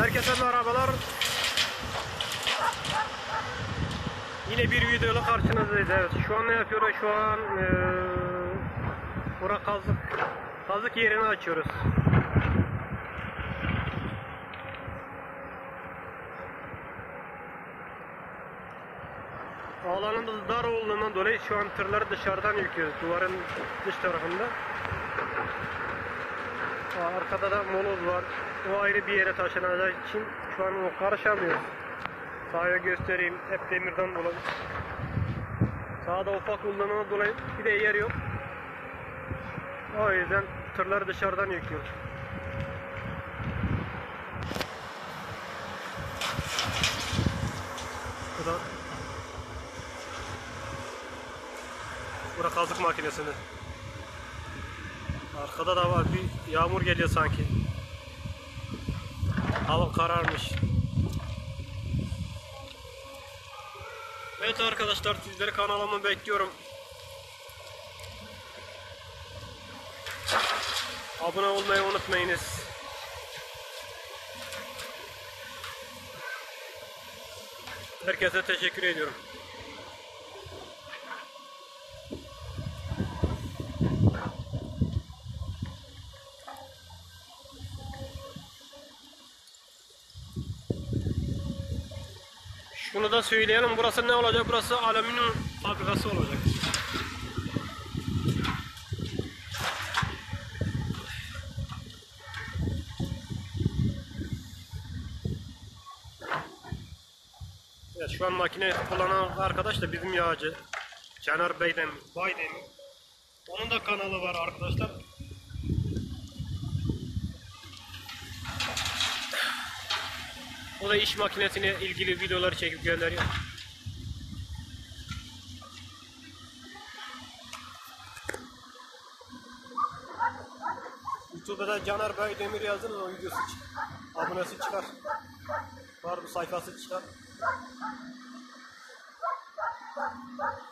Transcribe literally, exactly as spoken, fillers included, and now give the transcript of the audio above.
Herkese merhabalar. Yine bir videoyla karşınızdayız. Evet, şu an ne yapıyoruz? Şu an ee, bura kazık kazık yerini açıyoruz. Alanımız dar olduğundan dolayı şu an tırları dışarıdan yüklüyoruz. Duvarın dış tarafında. Arkada da moloz var. O ayrı bir yere taşınacağı için şu an o karışamıyoruz. Sağa göstereyim. Hep demirden dolayı. Sağda ufak olduğundan dolayı bir de yer yok. O yüzden tırları dışarıdan yüklüyoruz. Bu da Bura kazık makinesini. Arkada da var, bir yağmur geliyor sanki. Hava kararmış. Evet arkadaşlar, sizleri kanalıma bekliyorum. Abone olmayı unutmayınız. Herkese teşekkür ediyorum. Şunu da söyleyelim, burası ne olacak? Burası alüminyum fabrikası olacak. Evet, şu an makine kullanan arkadaş da bizim yağcı Caner Bey'den, Baydemir. Onun da kanalı var arkadaşlar. O da iş makinesine ilgili videoları çekip gönderiyor. YouTube'da Caner Baydemir yazdınız, o videosu çıkar. Abonesi çıkar. Var, bu sayfası çıkar.